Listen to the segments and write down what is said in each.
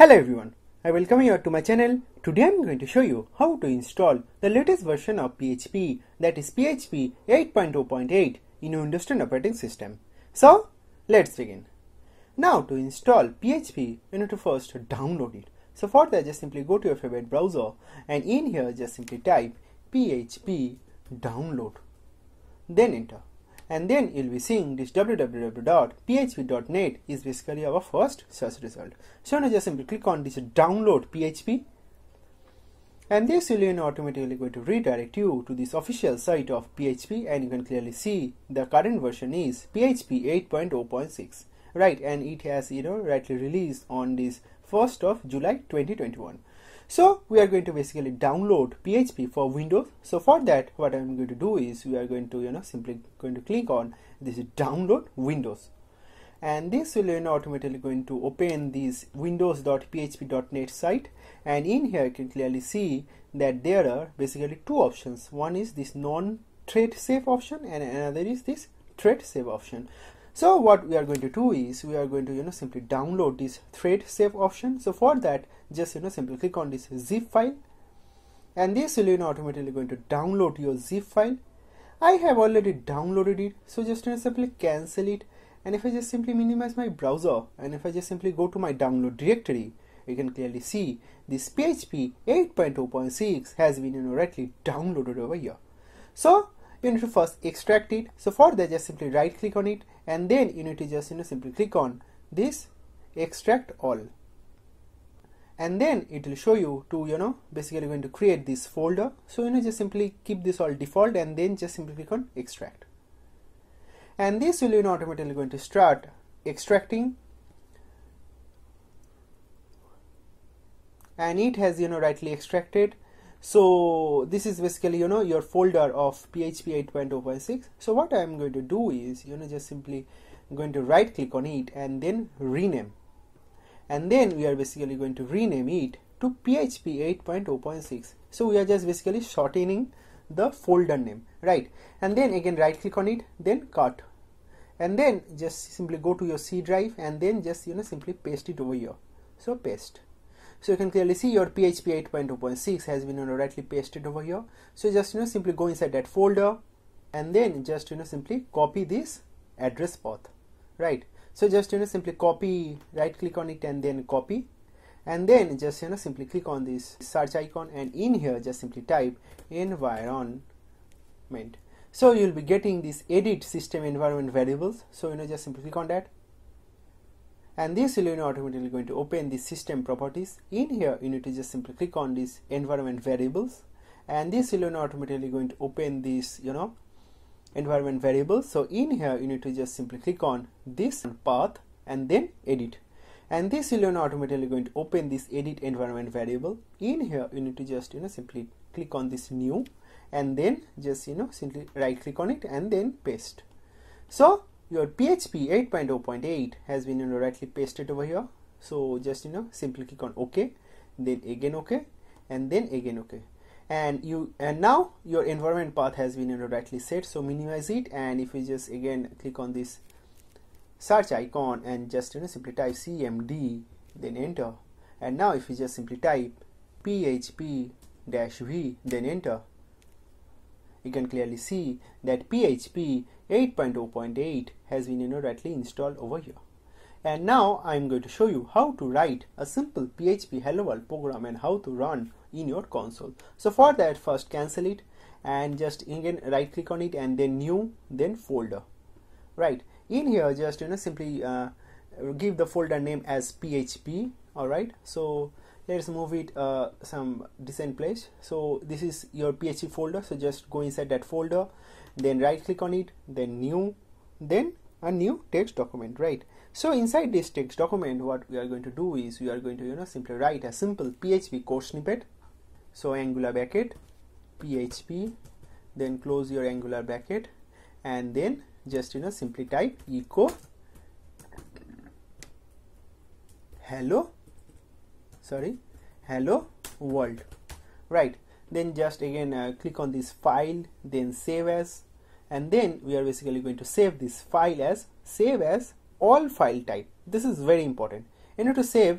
Hello everyone, I welcome you to my channel. Today I am going to show you how to install the latest version of PHP, that is PHP 8.0.8 in your Windows 10 operating system. So let's begin. Now to install PHP, you need to first download it. So for that, just simply go to your favorite browser and in here just simply type PHP download, then enter. And then you'll be seeing this www.php.net is basically our first search result. So now just simply click on this download PHP, and this will automatically going to redirect you to this official site of PHP, and you can clearly see the current version is PHP 8.0.6, right? And it has rightly released on this 1st of July 2021. So we are going to basically download PHP for Windows. So for that, what I'm going to do is we are going to simply going to click on this download Windows, and this will automatically going to open this windows.php.net site. And in here you can clearly see that there are basically two options. One is this non-thread safe option and another is this thread safe option. So what we are going to do is we are going to simply download this thread safe option. So for that, just simply click on this zip file, and this will automatically going to download your zip file. I have already downloaded it, so just simply cancel it. And if I just simply minimize my browser and if I just simply go to my download directory, you can clearly see this PHP 8.0.6 has been rightly downloaded over here. So you need to first extract it. So for that, just simply right click on it, and then you need to just simply click on this extract all, and then it will show you to basically going to create this folder. So just simply keep this all default and then just simply click on extract, and this will automatically going to start extracting, and it has rightly extracted. So this is basically your folder of PHP 8.0.6. So what I am going to do is just simply going to right click on it and then rename, and then we are basically going to rename it to PHP 8.0.6. So we are just basically shortening the folder name, right? And then again right click on it, then cut, and then just simply go to your C drive and then just simply paste it over here. So paste. So you can clearly see your PHP 8.0.6 has been rightly pasted over here. So just simply go inside that folder and then just simply copy this address path, right? So just simply copy, right click on it and then copy, and then just simply click on this search icon, and in here just simply type environment. So you'll be getting this edit system environment variables. So just simply click on that, and this will automatically going to open the system properties. In here you need to just simply click on this environment variables, and this will automatically going to open this environment variables. So in here you need to just simply click on this path and then edit, and this will automatically going to open this edit environment variable. In here you need to just simply click on this new, and then just simply right click on it and then paste. So your PHP 8.0.8 has been rightly pasted over here. So just simply click on OK, then again OK, and then again OK, and now your environment path has been rightly set. So minimize it, and if you just again click on this search icon and just simply type cmd, then enter, and now if you just simply type php-v, then enter, you can clearly see that PHP 8.0.8 has been rightly installed over here. And now I am going to show you how to write a simple PHP hello world program and how to run in your console. So for that, first cancel it and just again right click on it and then new, then folder, right? In here just simply give the folder name as PHP. All right, so let's move it some decent place. So this is your PHP folder, so just go inside that folder, then right click on it, then new, then a new text document, right? So inside this text document, what we are going to do is we are going to simply write a simple PHP code snippet. So angular bracket PHP, then close your angular bracket, and then just simply type echo hello world, right? Then just again click on this file, then save as, and then we are basically going to save this file as all file type. This is very important. You need to save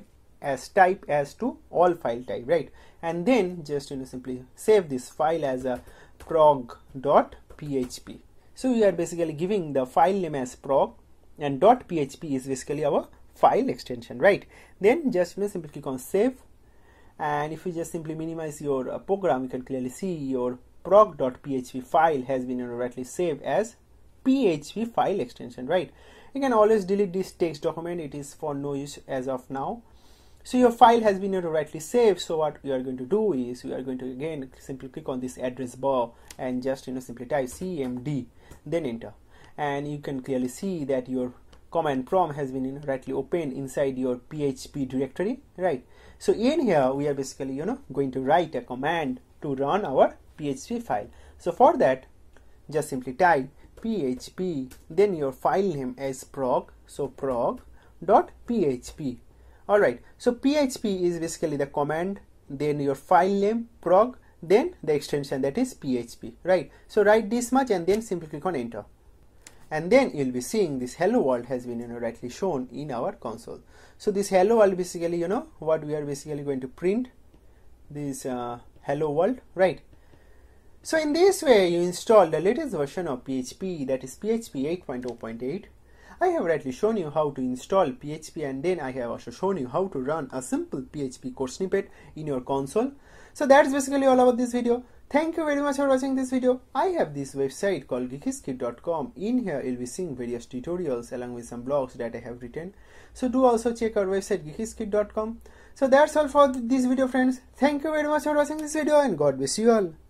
as type as to all file type, right? And then just simply save this file as a prog.php. So we are basically giving the file name as prog, and .php is basically our file extension, right? Then just simply click on save, and if you just simply minimize your program, you can clearly see your prog.php file has been rightly saved as PHP file extension, right? You can always delete this text document, it is for no use as of now. So your file has been rightly saved. So what we are going to do is we are going to again simply click on this address bar and just simply type cmd, then enter, and you can clearly see that your command prompt has been rightly opened inside your PHP directory, right? So in here we are basically going to write a command to run our PHP file. So for that, just simply type php, then your file name as prog, so prog.php. Alright, so PHP is basically the command, then your file name prog, then the extension, that is PHP, right? So write this much and then simply click on enter, and then you'll be seeing this hello world has been rightly shown in our console. So this hello world basically what we are basically going to print, this hello world, right? So in this way you install the latest version of PHP, that is PHP 8.0.8. I have rightly shown you how to install PHP, and then I have also shown you how to run a simple PHP code snippet in your console. So that's basically all about this video. Thank you very much for watching this video. I have this website called geekyscript.com. In here you'll be seeing various tutorials along with some blogs that I have written. So do also check our website geekyscript.com. So that's all for this video, friends. Thank you very much for watching this video, and God bless you all.